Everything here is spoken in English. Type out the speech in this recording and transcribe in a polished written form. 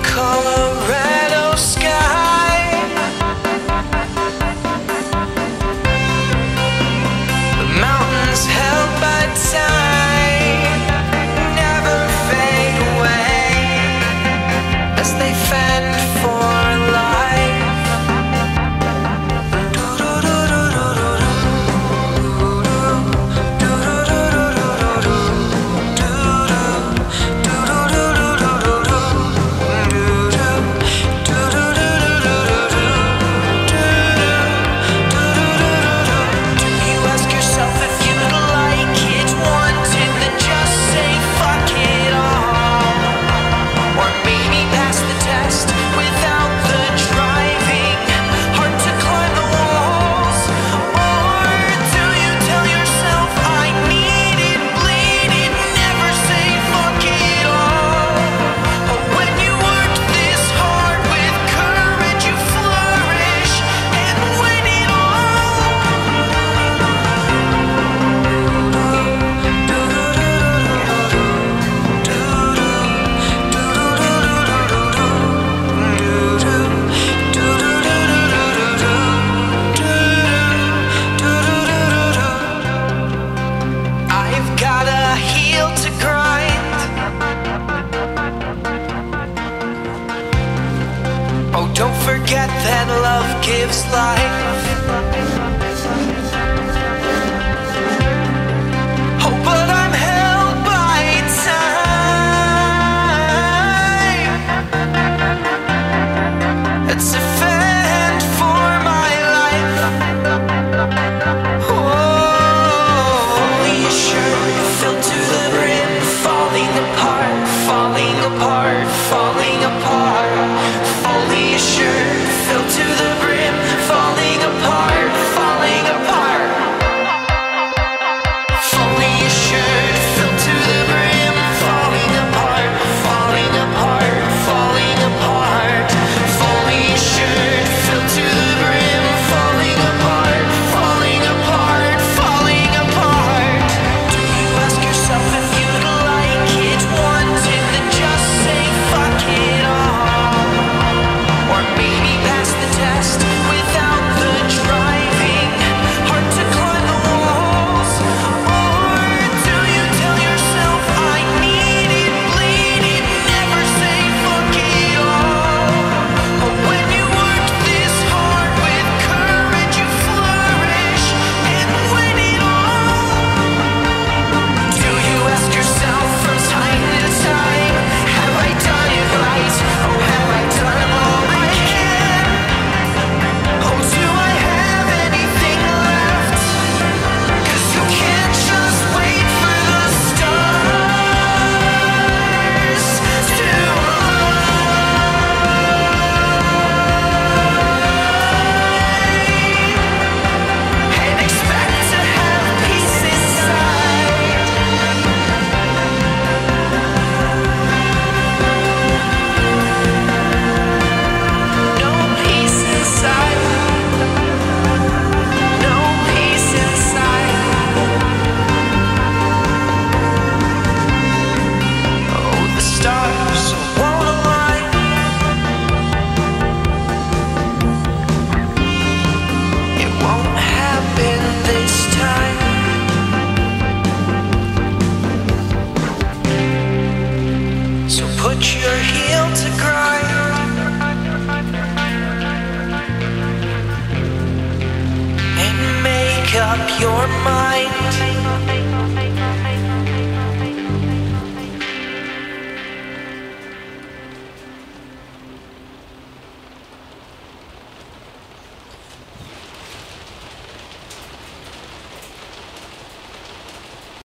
Colorado sky, the mountains held by time never fade away as they fend for life. Oh, don't forget that love gives life. Oh, but I'm held by time. It's a fend for my life. Oh, fully assured, filled to the brim, falling apart, falling apart, falling apart. Fully assured, filled to the brim, falling apart, falling apart. Fully assured, filled to the brim, falling apart, falling apart, falling apart. Fully assured, filled to the brim, falling apart, falling apart, falling apart. Do you ask yourself if you'd like it? Wanting to just say fuck it all, or maybe pass the test without the driving, hard to climb the walls? Or do you tell yourself I need it, bleed it, never say fuck it all? Or when you work this hard with courage you flourish and win it all? Do you ask yourself from time to time, have I done it right? Oh, have I done all I can? Oh, do I have anything left? 'Cause you can't just wait for the stars to align and expect to have peace inside. No peace inside. No peace inside. Oh, the stars won't align. It won't happen this time. So put your heel to grind and make up your mind.